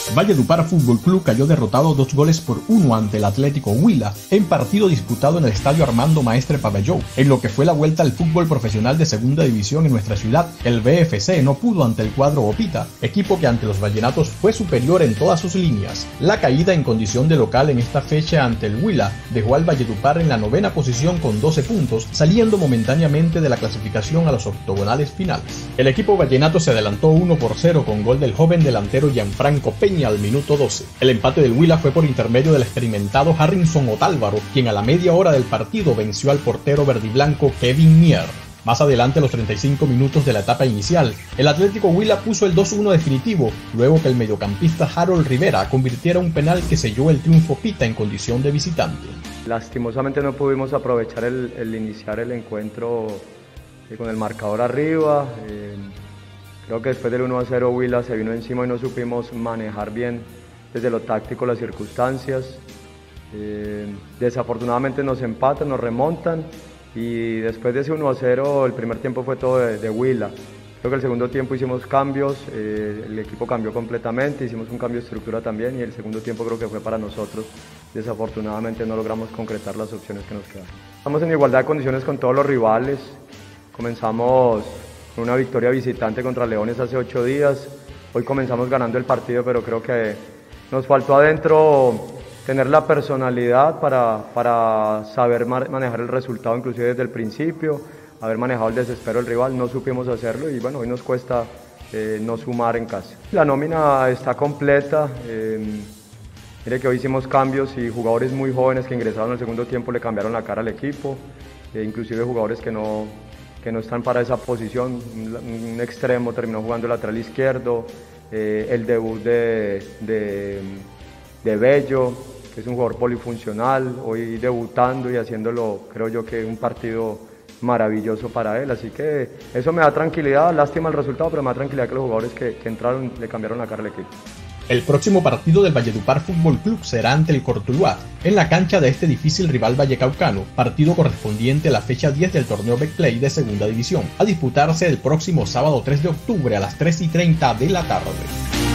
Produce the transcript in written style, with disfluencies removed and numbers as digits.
Valledupar Fútbol Club cayó derrotado 2-1 ante el Atlético Huila en partido disputado en el estadio Armando Maestre Pavelló. En lo que fue la vuelta al fútbol profesional de segunda división en nuestra ciudad, el VFC no pudo ante el cuadro Opita, equipo que ante los vallenatos fue superior en todas sus líneas. La caída en condición de local en esta fecha ante el Huila dejó al Valledupar en la 9ª posición con 12 puntos, saliendo momentáneamente de la clasificación a los octogonales finales. El equipo vallenato se adelantó 1-0 con gol del joven delantero Gianfranco Peña al minuto 12. El empate del Huila fue por intermedio del experimentado Harrison Otálvaro, quien a la media hora del partido venció al portero verdiblanco Kevin Mier. Más adelante, a los 35 minutos de la etapa inicial, el Atlético Huila puso el 2-1 definitivo, luego que el mediocampista Harold Rivera convirtiera un penal que selló el triunfo Pita en condición de visitante. Lastimosamente no pudimos aprovechar el iniciar el encuentro con el marcador arriba. Creo que después del 1-0 Huila se vino encima y no supimos manejar bien desde lo táctico las circunstancias. Desafortunadamente nos empatan, nos remontan y después de ese 1-0 el primer tiempo fue todo de Huila. Creo que el segundo tiempo hicimos cambios, el equipo cambió completamente, hicimos un cambio de estructura también y el segundo tiempo creo que fue para nosotros. Desafortunadamente no logramos concretar las opciones que nos quedaron. Estamos en igualdad de condiciones con todos los rivales. Comenzamos con una victoria visitante contra Leones hace 8 días. Hoy comenzamos ganando el partido, pero creo que nos faltó adentro tener la personalidad para saber manejar el resultado, inclusive desde el principio, haber manejado el desespero del rival. No supimos hacerlo y bueno, hoy nos cuesta no sumar en casa. La nómina está completa. Mire que hoy hicimos cambios y jugadores muy jóvenes que ingresaron al segundo tiempo le cambiaron la cara al equipo, inclusive jugadores que no están para esa posición. Un extremo terminó jugando lateral izquierdo, el debut de Bello, que es un jugador polifuncional, hoy debutando y haciéndolo, creo yo que un partido maravilloso para él, así que eso me da tranquilidad, lástima el resultado, pero me da tranquilidad que los jugadores que entraron le cambiaron la cara al equipo. El próximo partido del Valledupar Fútbol Club será ante el Cortuluá, en la cancha de este difícil rival vallecaucano, partido correspondiente a la fecha 10 del torneo Betplay de segunda división, a disputarse el próximo sábado 3 de octubre a las 3:30 de la tarde.